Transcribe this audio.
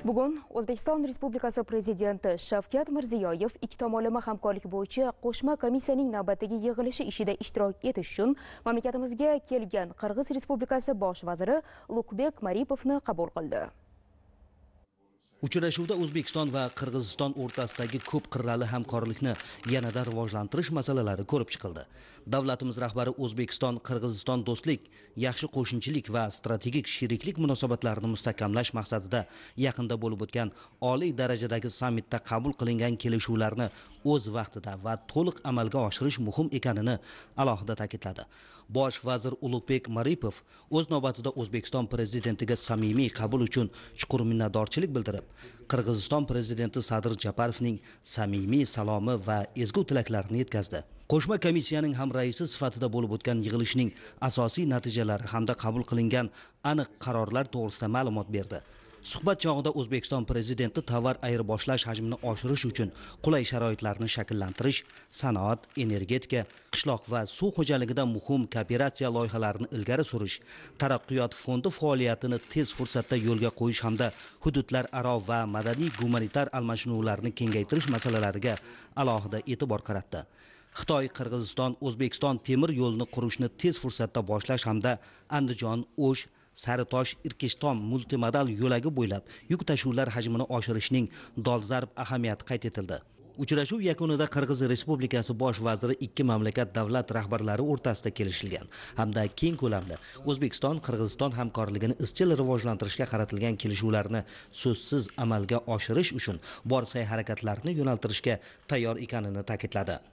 Bugun O'zbekiston Respublikasi Prezidenti Shavkat Mirziyoyev ikki tomonlama hamkorlik bo'yicha qo'shma komissiyaning navbatdagi yig'ilishi ishida ishtirok etish uchun mamlakatimizga kelgan Qirg'iz Respublikasi Bosh vaziri Ulukbek Maripovni qabul qildi. Uchrashuvda O'zbekiston va Qirg'iziston o'rtasidagi ko'p qirrali hamkorlikni yanada rivojlantirish masalalari ko'rib chiqildi. Davlatimiz rahbari O'zbekiston Qirg'iziston do'stlik, yaxshi qo'shnichilik va strategik sheriklik munosabatlarini mustahkamlash maqsadida yaqinda bo'lib o'tgan oliy darajadagi sammitda qabul qilingan kelishuvlarni o'z vaqtida va to'liq amalga oshirish muhim ekanini alohida ta'kidladi. Bosh vazir Ulukbek Maripov o'z navbatida O'zbekiston prezidentiga samimiy qabul uchun chuqur minnatdorchilik bildirib, Qirg'iziston prezidenti Sadir Japarovning samimiy salomi va ezgu tilaklarini yetkazdi. Qo'shma komissiyaning ham raisi sifatida bo'lib o'tgan yig'ilishning asosiy natijalari hamda qabul qilingan aniq qarorlar to'g'risida ma'lumot berdi. Suhbat chog'ida O'zbekiston prezidenti tovar ayirboshlash hajmini oshirish uchun qulay sharoitlarni shakllantirish, sanoat, energetika, qishloq va suv xo'jaligida muhim kooperatsiya loyihalarini ilgari surish, taraqqiyot fondi faoliyatini tez fursatda yo'lga qo'yish hamda hududlararo va madaniy-gumanitar almashinuvlarni kengaytirish masalalariga alohida e'tibor qaratdi. Xitoy, Qirg'iziston, O'zbekiston temir yo'lni qurishni tez fursatda boshlash hamda Andijon, O'sh, Saritosh, Irkishton multimodal yo'lagi bo'ylab yuk tashuvlar hajmini oshirishning dolzarb ahamiyati qayd etildi. Uchrashuv yakunida Qirg'iz Respublikasi Bosh vaziri ikki mamlakat davlat rahbarlari o'rtasida kelishilgan hamda keng ko'lamda O'zbekiston Qirg'iziston hamkorligini izchil rivojlantirishga qaratilgan kelishuvlarni so'zsiz amalga oshirish uchun bor sa'y harakatlarni yo'naltirishga tayyor ekanini ta'kidladi.